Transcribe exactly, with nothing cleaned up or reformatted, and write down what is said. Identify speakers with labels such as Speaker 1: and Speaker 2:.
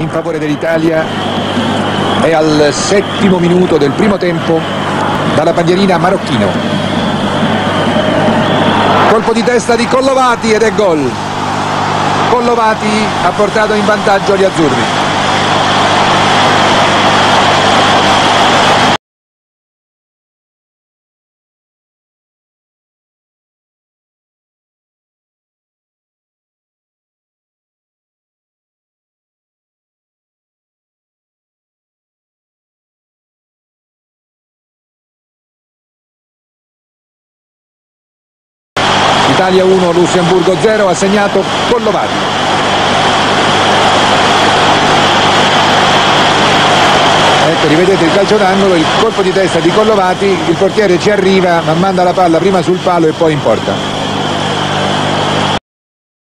Speaker 1: in favore dell'Italia. È al settimo minuto del primo tempo dalla bandierina Marocchino. Colpo di testa di Collovati ed è gol. Collovati ha portato in vantaggio gli azzurri. Italia uno, Lussemburgo zero, ha segnato Collovati. Ecco, rivedete il calcio d'angolo, il colpo di testa di Collovati, il portiere ci arriva ma manda la palla prima sul palo e poi in porta.